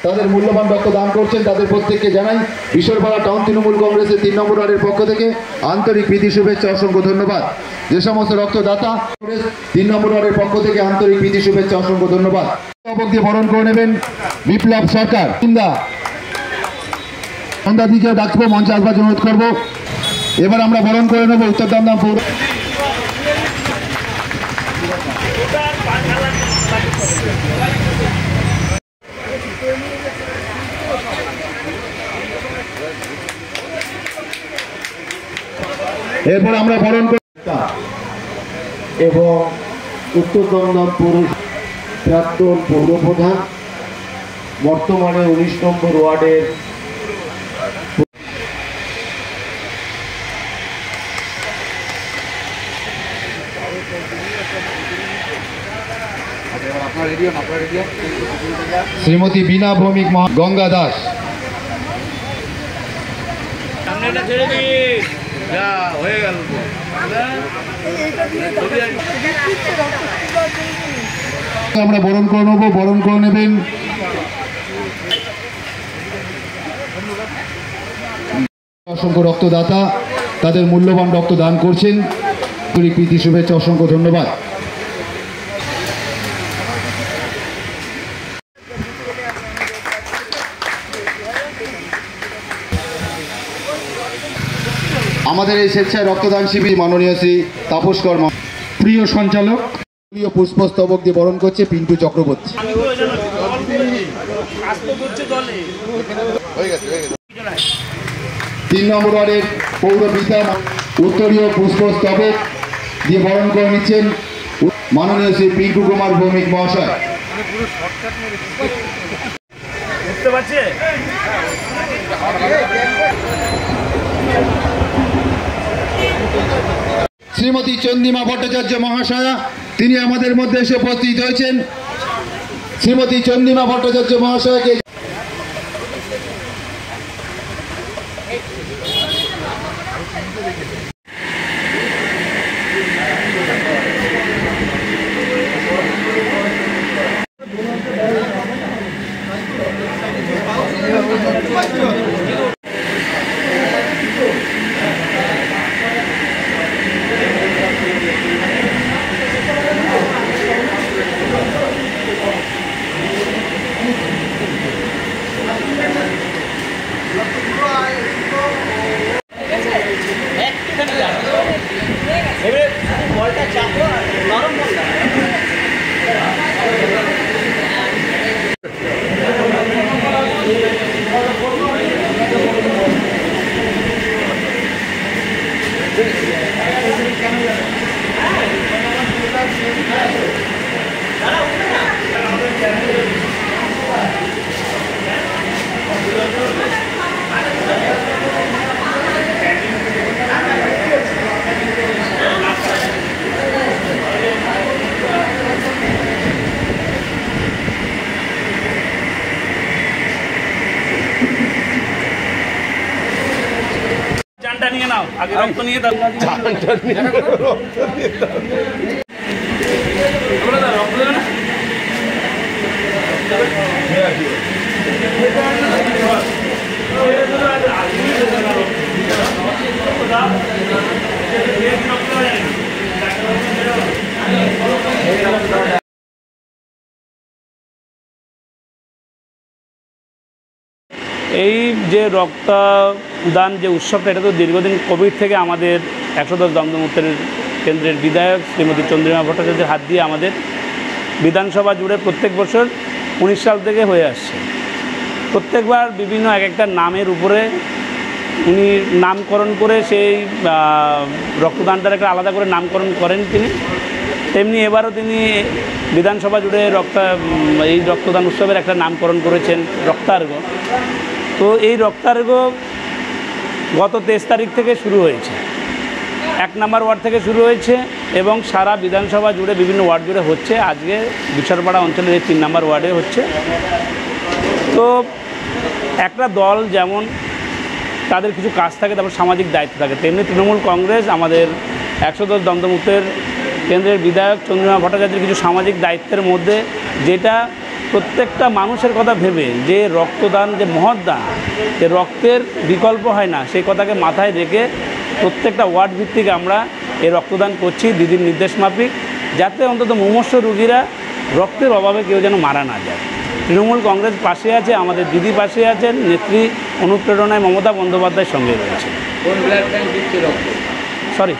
তাদের মূল্যবান রক্ত দান করছেন। তাদের প্রত্যেককে জানাই ঈশ্বরপাড়া টাউন তৃণমূল কংগ্রেসের 3 নম্বর ওয়ার্ডের পক্ষ থেকে আন্তরিক প্রীতি শুভেচ্ছা, অসংখ্য ধন্যবাদ। যে সমস্ত রক্তদাতা 3 নম্বর ওয়ার্ডের পক্ষ থেকে আন্তরিক প্রীতি শুভেচ্ছা, অসংখ্য ধন্যবাদ। দিয়ে বরণ করে নেবেন বিপ্লব সরকার। সন্ধ্যা দিকে ডাকবো, মঞ্চে আসবার অনুরোধ করবো। এবার আমরা বরণ করে নেব উত্তর দমদম পৌর। এরপর আমরা বরণ করি এবং উত্তর দমদম পৌর প্রাক্তন পৌরপ্রধান, বর্তমানে 19 নম্বর ওয়ার্ডের শ্রীমতী বীণা ভৌমিক গঙ্গা দাস। আমরা বরণ করে নেব, বরণ করে নেবেন অসংখ্য রক্তদাতা, তাদের মূল্যবান রক্ত দান করছেন। প্রীতি শুভেচ্ছা, অসংখ্য ধন্যবাদ। আমাদের এই স্বেচ্ছায় রক্তদান শিবির মাননীয় শ্রী তাপস কর্মা, প্রিয় সঞ্চালক, প্রিয় পুষ্পস্তবক দিয়ে বরণ করছে পিন্টু চক্রবর্তী। 3 নম্বর ওয়ার্ডের পৌরপিতা উত্তরীয় পুষ্পস্তবক দিয়ে বরণ করে নিচ্ছেন মাননীয় শ্রী পিঙ্কু কুমার ভৌমিক মহাশয়। শ্রীমতী চন্দ্রিমা ভট্টাচার্য মহাশয়া, তিনি আমাদের মধ্যে এসে উপস্থিত হয়েছেন। শ্রীমতী চন্দ্রিমা ভট্টাচার্য মহাশয়কে নিয়ে নাও, আগে রক্ত নিয়ে দাও। এই যে রক্তদান যে উৎসবটা, এটা তো দীর্ঘদিন কোভিড থেকে আমাদের 110 দমদম উত্তরের কেন্দ্রের বিধায়ক শ্রীমতী চন্দ্রিমা ভট্টাচার্যের হাত দিয়ে আমাদের বিধানসভা জুড়ে প্রত্যেক বছর 19 সাল থেকে হয়ে আসছে। প্রত্যেকবার বিভিন্ন একটা নামের উপরে উনি নামকরণ করে সেই রক্তদানটার একটা আলাদা করে নামকরণ করেন তিনি। তেমনি এবারও তিনি বিধানসভা জুড়ে এই রক্তদান উৎসবের একটা নামকরণ করেছেন রক্তার্ঘ। তো এই রক্তার্ঘ গত 23 তারিখ থেকে শুরু হয়েছে। 1 নম্বর ওয়ার্ড থেকে শুরু হয়েছে এবং সারা বিধানসভা জুড়ে বিভিন্ন ওয়ার্ড জুড়ে হচ্ছে। আজকে বিশালপাড়া অঞ্চলের এই 3 নম্বর ওয়ার্ডে হচ্ছে। তো একটা দল যেমন তাদের কিছু কাজ থাকে, তারপর সামাজিক দায়িত্ব থাকে, তেমনি তৃণমূল কংগ্রেস আমাদের 110 দমদম উত্তর কেন্দ্রের বিধায়ক চন্দ্রিমা ভট্টাচার্যের কিছু সামাজিক দায়িত্বের মধ্যে যেটা প্রত্যেকটা মানুষের কথা ভেবে যে রক্তদান যে মহৎ দান, যে রক্তের বিকল্প হয় না, সেই কথাকে মাথায় রেখে প্রত্যেকটা ওয়ার্ড ভিত্তিক আমরা এই রক্তদান করছি দিদির নির্দেশ মাফিক, যাতে অন্তত মুমূর্ষ রোগীরা রক্তের অভাবে কেউ যেন মারা না যায়। তৃণমূল কংগ্রেস পাশে আছে, আমাদের দিদি পাশে আছেন, নেত্রী অনুপ্রেরণায় মমতা বন্দ্যোপাধ্যায়ের সঙ্গে রয়েছে। সরি,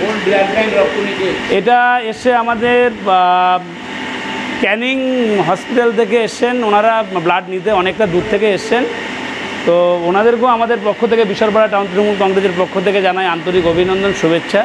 এটা এসে আমাদের ক্যানিং হসপিটাল থেকে এসছেন ওনারা, ব্লাড নিতে অনেকটা দূর থেকে এসছেন। তো ওনাদেরকেও আমাদের পক্ষ থেকে বিশরপাড়া টাউন তৃণমূল কংগ্রেসের পক্ষ থেকে জানাই আন্তরিক অভিনন্দন, শুভেচ্ছা।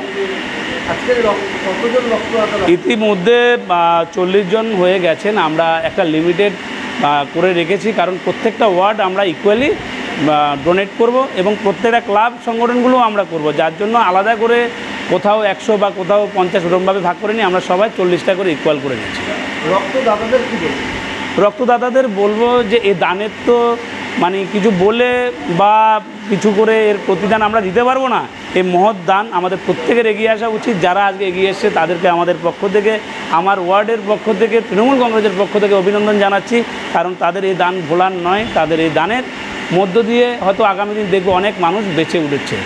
ইতিমধ্যে 40 জন হয়ে গেছেন। আমরা একটা লিমিটেড করে রেখেছি, কারণ প্রত্যেকটা ওয়ার্ড আমরা ইকুয়ালি ডোনেট করব এবং প্রত্যেকটা ক্লাব সংগঠনগুলো আমরা করব, যার জন্য আলাদা করে কোথাও 100 বা কোথাও 50 ওরকমভাবে ভাগ করে নিই, আমরা সবাই 40টা করে ইকুয়াল করে নিচ্ছি। রক্তদাতাদের কী বলবো? রক্তদাতাদের বলবো যে এই দানের তো মানে কিছু বলে বা কিছু করে এর প্রতিদান আমরা দিতে পারবো না। এই মহৎ দান আমাদের প্রত্যেকের এগিয়ে আসা উচিত। যারা আজকে এগিয়ে এসছে তাদেরকে আমাদের পক্ষ থেকে, আমার ওয়ার্ডের পক্ষ থেকে, তৃণমূল কংগ্রেসের পক্ষ থেকে অভিনন্দন জানাচ্ছি, কারণ তাদের এই দান ভোলার নয়। তাদের এই দানের মধ্য দিয়ে হয়তো আগামী দিন দেখবো অনেক মানুষ বেঁচে উঠেছে।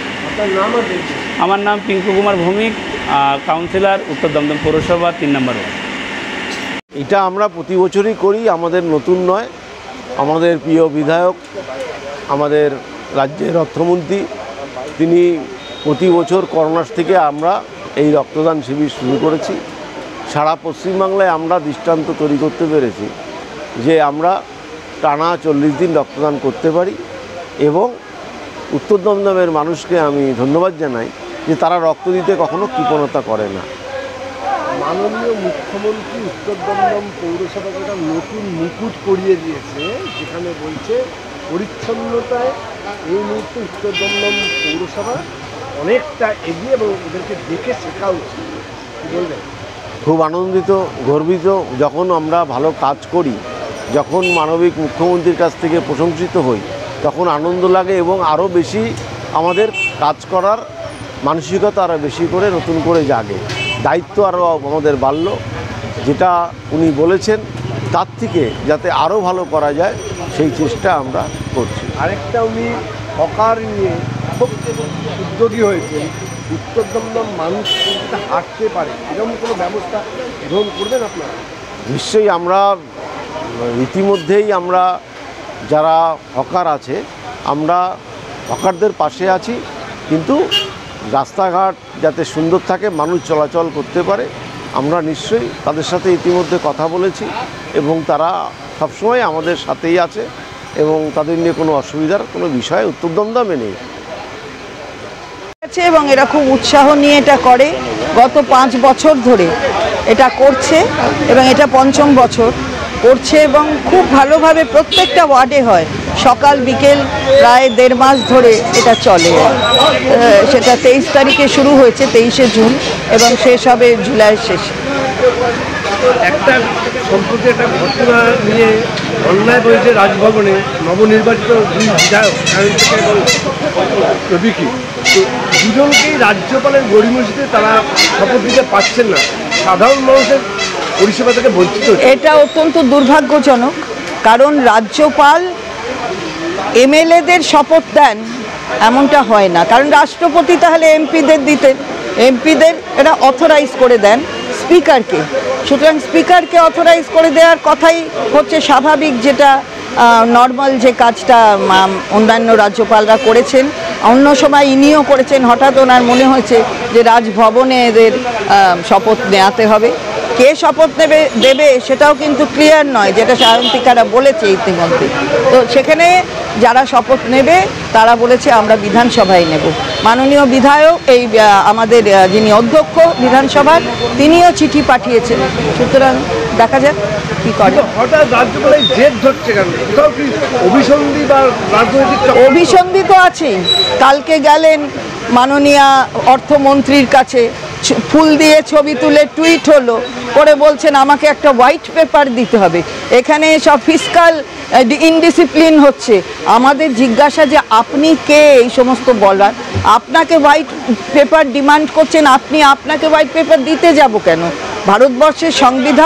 আমার নাম পিঙ্কু কুমার ভৌমিক, কাউন্সিলর, উত্তর দমদম পৌরসভা 3 নম্বর ওয়ার্ড। এটা আমরা প্রতি বছরই করি, আমাদের নতুন নয়। আমাদের প্রিয় বিধায়ক, আমাদের রাজ্যের অর্থমন্ত্রী, তিনি প্রতি বছর করোনার থেকে আমরা এই রক্তদান শিবির শুরু করেছি। সারা পশ্চিমবাংলায় আমরা দৃষ্টান্ত তৈরি করতে পেরেছি যে আমরা টানা 40 দিন রক্তদান করতে পারি, এবং উত্তর দমদমের মানুষকে আমি ধন্যবাদ জানাই যে তারা রক্ত দিতে কখনো কৃপণতা করে না। মাননীয় মুখ্যমন্ত্রী উত্তর দমদম পৌরসভাকে একটা নতুন মুকুট পরিয়ে দিয়েছে, যেখানে বলছে পরিচ্ছন্নতায় এই মুহূর্তে উত্তর দমদম পৌরসভা অনেকটা এগিয়ে এবং ওদেরকে দেখে শেখা উচিত। কী বলবেন? খুব আনন্দিত, গর্বিত। যখন আমরা ভালো কাজ করি, যখন মানবিক মুখ্যমন্ত্রীর কাছ থেকে প্রশংসিত হই, তখন আনন্দ লাগে এবং আরও বেশি আমাদের কাজ করার মানসিকতা আরও বেশি করে নতুন করে জাগে, দায়িত্ব আরও আমাদের বাড়ল। যেটা উনি বলেছেন তার থেকে যাতে আরও ভালো করা যায় সেই চেষ্টা আমরা করছি। আরেকটা উনি হকার নিয়ে খুব উদ্যোগী হয়েছে, উত্তর দমদম মানুষ যাতে হাঁটতে পারে এরকম কোনো ব্যবস্থা গ্রহণ করবেন আপনারা? নিশ্চয়ই আমরা ইতিমধ্যেই আমরা যারা হকার আছে আমরা হকারদের পাশে আছি, কিন্তু রাস্তাঘাট যাতে সুন্দর থাকে, মানুষ চলাচল করতে পারে, আমরা নিশ্চয়ই তাদের সাথে ইতিমধ্যে কথা বলেছি এবং তারা সবসময় আমাদের সাথেই আছে এবং তাদের নিয়ে কোনো অসুবিধার কোনো বিষয় উত্তর দমদমে নেই। এবং এরা খুব উৎসাহ নিয়ে এটা করে, গত 5 বছর ধরে এটা করছে এবং এটা 5ম বছর করছে এবং খুব ভালোভাবে প্রত্যেকটা ওয়ার্ডে হয়। সকাল বিকেল প্রায় 1.5 মাস ধরে এটা চলে। সেটা 23 তারিখে শুরু হয়েছে, 23শে জুন, এবং শেষ হবে জুলাইয়ের শেষে। একটা সম্প্রতি একটা ঘটনা নিয়ে অন্যায় হয়েছে রাজভবনে, নবনির্বাচিত 2 বিধায়ক এবং রবিকি, তো দুজনকেই রাজ্যপালের গড়িমসিতে তারা শপথ দিতে পারছেন না, সাধারণ মানুষের পরিষেবা থেকে বঞ্চিত। এটা অত্যন্ত দুর্ভাগ্যজনক, কারণ রাজ্যপাল এমএলএদের শপথ দেন এমনটা হয় না, কারণ রাষ্ট্রপতি তাহলে এমপিদের দিতেন, এমপিদের এরা অথরাইজ করে দেন স্পিকারকে। সুতরাং স্পিকারকে অথরাইজ করে দেওয়ার কথাই হচ্ছে স্বাভাবিক, যেটা নর্মাল যে কাজটা অন্যান্য রাজ্যপালরা করেছেন, অন্য সময় ইনিও করেছেন। হঠাৎ ওনার মনে হয়েছে যে রাজভবনে এদের শপথ নেওয়াতে হবে। কে শপথ দেবে সেটাও কিন্তু ক্লিয়ার নয়, যেটা সায়ন্তিকারা বলেছে ইতিমধ্যে। তো সেখানে যারা শপথ নেবে তারা বলেছে আমরা বিধানসভায় নেব। মাননীয় বিধায়ক এই আমাদের যিনি অধ্যক্ষ বিধানসভার, তিনিও চিঠি পাঠিয়েছেন। সুতরাং দেখা যাক কি করে। হঠাৎ রাজ্যপালের জেদ ধরছে কেন? কোথাও কি অভিসন্ধি বা রাজনৈতিক অভিসন্ধি তো আছেই। কালকে গেলেন মাননীয় অর্থমন্ত্রীর কাছে, ফুল দিয়ে ছবি তুলে টুইট হলো, করে বলছেন আমাকে একটা হোয়াইট পেপার দিতে হবে। এখানে সব ফিসকাল ইনডিসিপ্লিন হচ্ছে। আমাদের জিজ্ঞাসা যে আপনি কে এই সমস্ত বলার? আপনাকে হোয়াইট পেপার ডিমান্ড করছেন, আপনাকে হোয়াইট পেপার দিতে যাব কেন? ভারতবর্ষের সংবিধান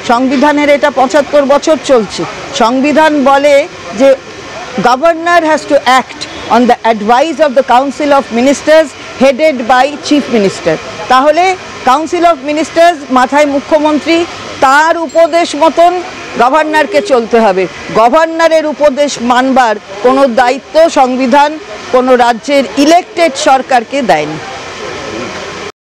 সংবিধানের এটা 75 বছর চলছে। সংবিধান বলে যে governor has to act on the advice of the council of ministers headed by chief minister. তাহলে কাউন্সিল অফ মিনিস্টার্স মাথায় মুখ্যমন্ত্রী, তার উপদেশ মতন গভর্নরকে চলতে হবে। গভর্নরের উপদেশ মানবার কোনো দায়িত্ব সংবিধান কোনো রাজ্যের ইলেক্টেড সরকারকে দেয়নি।